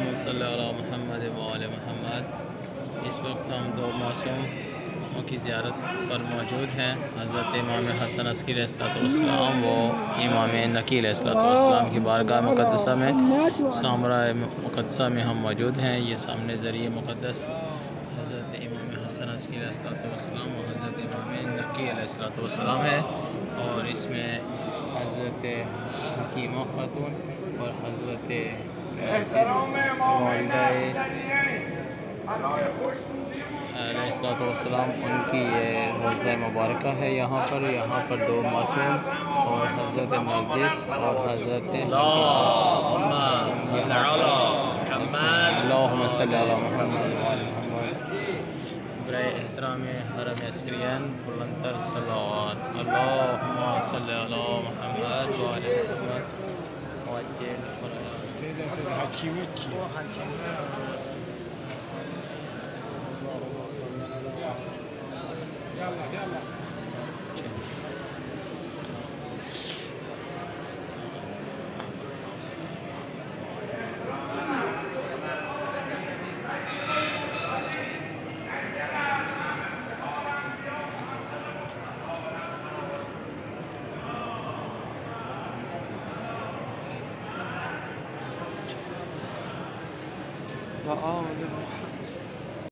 اللهم صل علی محمد و آل محمد۔ اس وقت ہم دو معصوموں کی زیارت پر موجود ہیں، حضرت امام حسن عسکری علیہ السلام و امام نقی علیہ السلام کی بارگاہ مقدسہ میں، سامرہ مقدسہ میں ہم موجود ہیں۔ یہ سامنے ذریعہ مقدس حضرت امام حسن عسکری علیہ السلام و حضرت امام نقی علیہ السلام ہے، اور اس میں حضرت حکیمہ خاتون اور حضرت نرجس والدہ علیہ السلام ان کی یہ روضہ مبارکہ ہے۔ یہاں پر دو معصوم اور حضرت نرجس اور حضرت اللہم صلی علی محمد و آل محمد۔ برائے احترام حرم عسکریین بلندتر صلوات۔ اللہم صلی علی محمد و آل محمد۔ وآل محمد۔